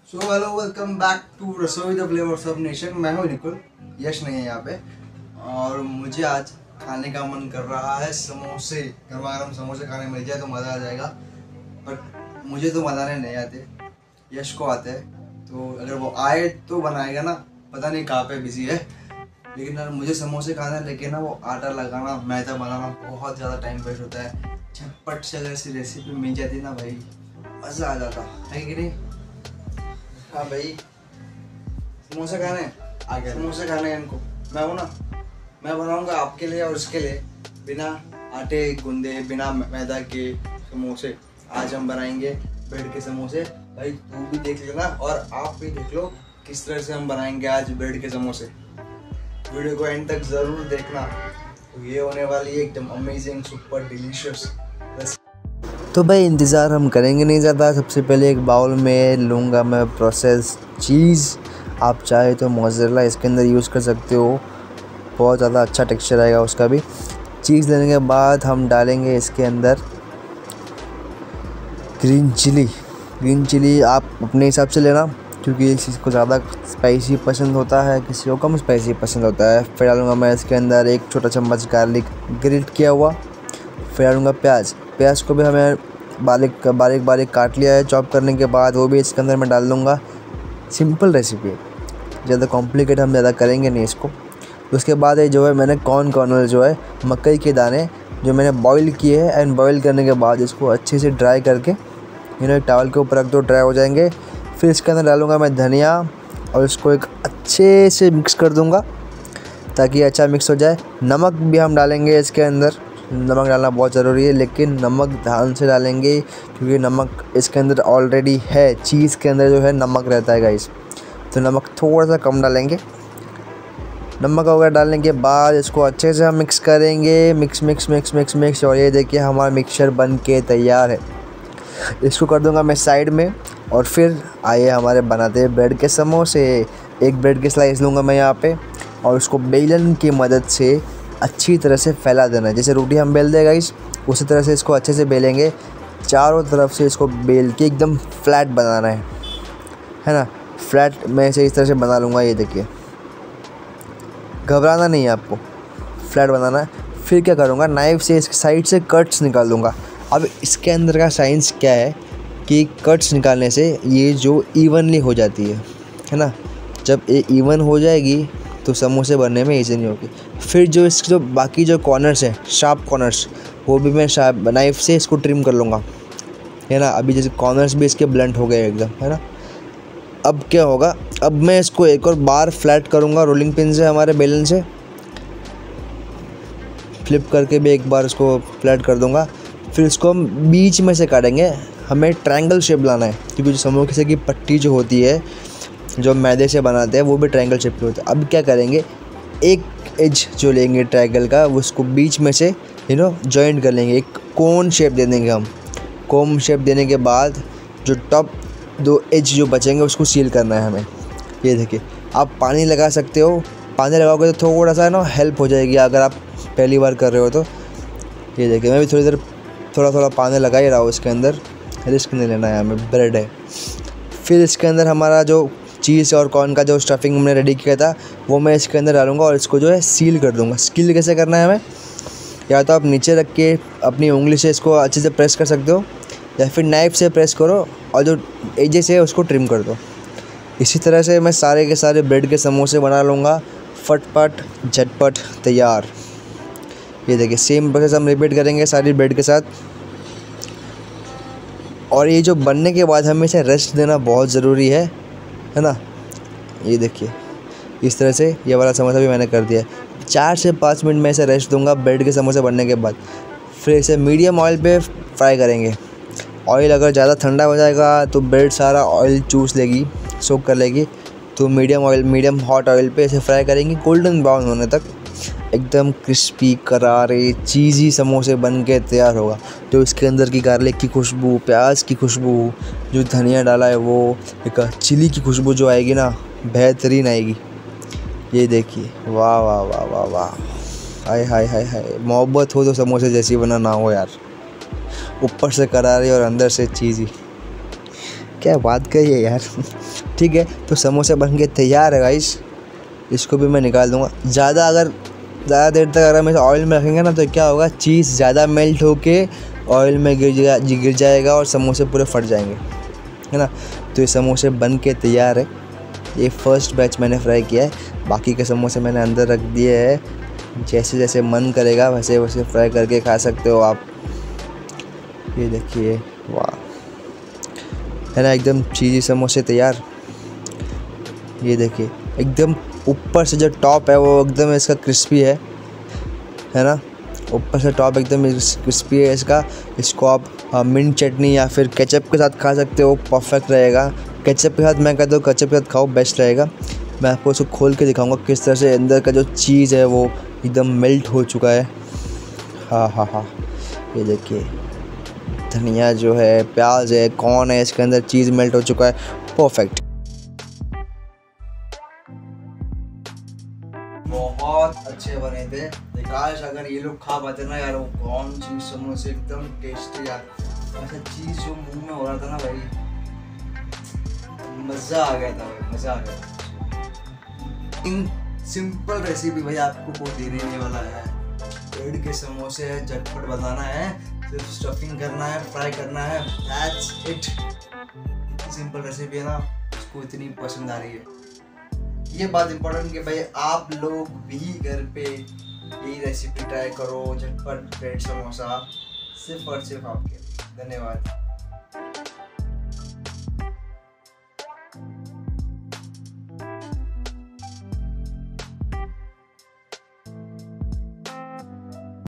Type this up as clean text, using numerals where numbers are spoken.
So hello welcome back to Rasoi the flavours of nation. मैं हूँ निकुल, यश नहीं है यहाँ पे। और मुझे आज खाने का मन कर रहा है समोसे। गर्मा गर्म समोसे खाने मिल जाए तो मज़ा आ जाएगा। बट मुझे तो बनाने नहीं आते, यश को आते हैं। तो अगर वो आए तो बनाएगा ना, पता नहीं कहाँ पे बिजी है। लेकिन यार मुझे समोसे खाना है, लेकिन ना वो आटा लगाना, मैदा बनाना बहुत ज़्यादा टाइम वेस्ट होता है। झटपट से अगर ऐसी रेसिपी मिल जाती ना भाई, मज़ा आ जाता है कि नहीं। हाँ भाई, समोसे खाने आ गए। समोसे खाने इनको मैं हूँ ना, मैं बनाऊंगा आपके लिए और इसके लिए। बिना आटे गूंदे, बिना मैदा के समोसे आज हम बनाएंगे। ब्रेड के समोसे। भाई तू भी देख लेना और आप भी देख लो किस तरह से हम बनाएंगे आज ब्रेड के समोसे। वीडियो को एंड तक ज़रूर देखना। तो ये होने वाली है एकदम अमेजिंग, सुपर डिलीशियस। तो भाई इंतज़ार हम करेंगे नहीं ज़्यादा। सबसे पहले एक बाउल में लूँगा मैं प्रोसेस चीज़। आप चाहे तो मोज़रेला इसके अंदर यूज़ कर सकते हो, बहुत ज़्यादा अच्छा टेक्सचर आएगा उसका भी। चीज़ लेने के बाद हम डालेंगे इसके अंदर ग्रीन चिली। आप अपने हिसाब से लेना, क्योंकि किसी को ज़्यादा स्पाइसी पसंद होता है, किसी को कम स्पाइसी पसंद होता है। फिर डालूँगा मैं इसके अंदर 1 छोटा चम्मच गार्लिक ग्रेट किया हुआ। फिर डालूँगा प्याज को भी हमें बारीक काट लिया है चॉप करने के बाद, वो भी इसके अंदर मैं डाल दूँगा। सिंपल रेसिपी है, ज़्यादा कॉम्प्लिकेट हम ज़्यादा करेंगे नहीं इसको। उसके बाद ये जो है मैंने कॉर्नर जो है मकई के दाने जो मैंने बॉईल किए हैं, एंड बॉईल करने के बाद इसको अच्छे से ड्राई करके एक टॉवल के ऊपर रख दो, ड्राई हो जाएंगे। फिर इसके अंदर डालूँगा मैं धनिया और इसको एक अच्छे से मिक्स कर दूँगा ताकि अच्छा मिक्स हो जाए। नमक भी हम डालेंगे इसके अंदर, नमक डालना बहुत ज़रूरी है, लेकिन नमक ध्यान से डालेंगे क्योंकि नमक इसके अंदर ऑलरेडी है। चीज़ के अंदर जो है नमक रहता है गाइस, तो नमक थोड़ा सा कम डालेंगे। नमक वगैरह डालने के बाद इसको अच्छे से हम मिक्स करेंगे। मिक्स। और ये देखिए हमारा मिक्सचर बन के तैयार है। इसको कर दूंगा मैं साइड में। और फिर आइए हमारे बनाते हैं ब्रेड के समोसे। एक ब्रेड की स्लाइस लूँगा मैं यहाँ पे और उसको बेलन की मदद से अच्छी तरह से फैला देना है। जैसे रोटी हम बेल देगा इस उसी तरह से इसको अच्छे से बेलेंगे। चारों तरफ से इसको बेल के एकदम फ्लैट बनाना है ना। फ्लैट मैं से इस तरह से बना लूँगा। ये देखिए, घबराना नहीं है आपको, फ्लैट बनाना है। फिर क्या करूँगा, नाइफ़ से इसके साइड से कट्स निकाल दूँगा। अब इसके अंदर का साइंस क्या है कि कट्स निकालने से ये जो इवनली हो जाती है ना। जब ये इवन हो जाएगी तो समोसे बनने में ईजी नहीं होगी। फिर जो इसके जो बाकी जो कॉर्नर्स हैं, शार्प कॉर्नर्स, वो भी मैं शार्प नाइफ़ से इसको ट्रिम कर लूँगा, है ना। अभी जैसे कॉर्नर्स भी इसके ब्लंट हो गए एकदम, है ना। अब क्या होगा, अब मैं इसको एक और बार फ्लैट करूँगा रोलिंग पिन से, हमारे बेलन से फ्लिप करके भी एक बार इसको फ्लैट कर दूँगा। फिर इसको हम बीच में से काटेंगे। हमें ट्रायंगल शेप लाना है, क्योंकि जो समोसे की पट्टी जो होती है जो मैदे से बनाते हैं वो भी ट्रायंगल शेप की होती है। अब क्या करेंगे, एक एज जो लेंगे ट्रायंगल का, उसको बीच में से जॉइंट कर लेंगे, एक कोन शेप दे देंगे हम। कोन शेप देने के बाद जो टॉप 2 एज जो बचेंगे उसको सील करना है हमें। ये देखिए, आप पानी लगा सकते हो, पानी लगाओगे तो थोड़ा सा हेल्प हो जाएगी अगर आप पहली बार कर रहे हो तो। ये देखिए, मैं भी थोड़ी देर थोड़ा पानी लगा ही रहा हूँ इसके अंदर, रिस्क नहीं लेना है हमें, ब्रेड है। फिर इसके अंदर हमारा जो चीज़ और कॉर्न का जो स्टफिंग हमने रेडी किया था वो मैं इसके अंदर डालूंगा और इसको जो है सील कर दूंगा। सील कैसे करना है हमें, या तो आप नीचे रख के अपनी उंगली से इसको अच्छे से प्रेस कर सकते हो, या फिर नाइफ़ से प्रेस करो और जो एजेस है उसको ट्रिम कर दो। इसी तरह से मैं सारे के सारे ब्रेड के समोसे बना लूँगा, फटफट झटपट तैयार। ये देखिए, सेम प्रोसेस हम रिपीट करेंगे सारी ब्रेड के साथ। और ये जो बनने के बाद हमें इसे रेस्ट देना बहुत ज़रूरी है ना। ये देखिए, इस तरह से ये वाला समोसा भी मैंने कर दिया है। 4 से 5 मिनट में इसे रेस्ट दूंगा ब्रेड के समोसे बनने के बाद। फिर इसे मीडियम ऑयल पे फ्राई करेंगे। ऑयल अगर ज़्यादा ठंडा हो जाएगा तो ब्रेड सारा ऑयल चूस लेगी, सोक कर लेगी। तो मीडियम हॉट ऑयल पे इसे फ्राई करेंगे गोल्डन ब्राउन होने तक। एकदम क्रिस्पी करारे चीज़ी समोसे बन के तैयार होगा। जो इसके अंदर की गार्लिक की खुशबू, प्याज की खुशबू, जो धनिया डाला है वो, एक चिली की खुशबू जो आएगी ना, बेहतरीन आएगी। ये देखिए, वाह वाह वाह वाह वाह, हाय। मोहब्बत हो तो समोसे जैसी बना ना हो यार। ऊपर से करारी और अंदर से चीज़ी। क्या बात कही है यार। ठीक है, तो समोसे बन के तैयार है गाइस, इसको भी मैं निकाल दूंगा। ज़्यादा देर तक अगर हम इसे ऑयल में रखेंगे ना तो क्या होगा, चीज़ ज़्यादा मेल्ट होके ऑयल में गिर जाएगा और समोसे पूरे फट जाएंगे, है ना। तो ये समोसे बन के तैयार है। ये फर्स्ट बैच मैंने फ्राई किया है, बाकी के समोसे मैंने अंदर रख दिए हैं। जैसे जैसे मन करेगा वैसे वैसे फ्राई करके खा सकते हो आप। ये देखिए, वाह, है ना, एकदम चीज़ी समोसे तैयार। ये देखिए, एकदम ऊपर से जो टॉप है वो एकदम इसका क्रिस्पी है ना। ऊपर से टॉप एकदम क्रिस्पी है इसका। इसको आप मिंट चटनी या फिर केचप के साथ खा सकते हो, परफेक्ट रहेगा। केचप के साथ मैं कहता हूँ केचप के साथ खाओ, बेस्ट रहेगा। मैं आपको इसको खोल के दिखाऊंगा किस तरह से अंदर का जो चीज़ है वो एकदम मेल्ट हो चुका है। हाँ, ये देखिए, धनिया जो है, प्याज है, कॉर्न है, इसके अंदर चीज़ मेल्ट हो चुका है, परफेक्ट। बहुत अच्छे बने थे। काश अगर ये लोग खा पाते ना यार, वो कौन चीज समोसे एकदम टेस्टी यार। ऐसा चीज जो मुंह में हो रहा था ना भाई, मजा आ गया था भाई, मजा आ गया। इन सिंपल रेसिपी भाई आपको कोई देने नहीं वाला है। ब्रेड के समोसे है, झटपट बनाना है, सिर्फ स्टफिंग करना है, फ्राई करना है, दैट्स इट। इतनी सिंपल रेसिपी है ना, उसको इतनी पसंद आ रही है। ये बात इम्पोर्टेंट कि भाई आप लोग भी घर पे यही रेसिपी ट्राई करो, झटपट ब्रेड समोसा, सिर्फ और सिर्फ आपके। धन्यवाद।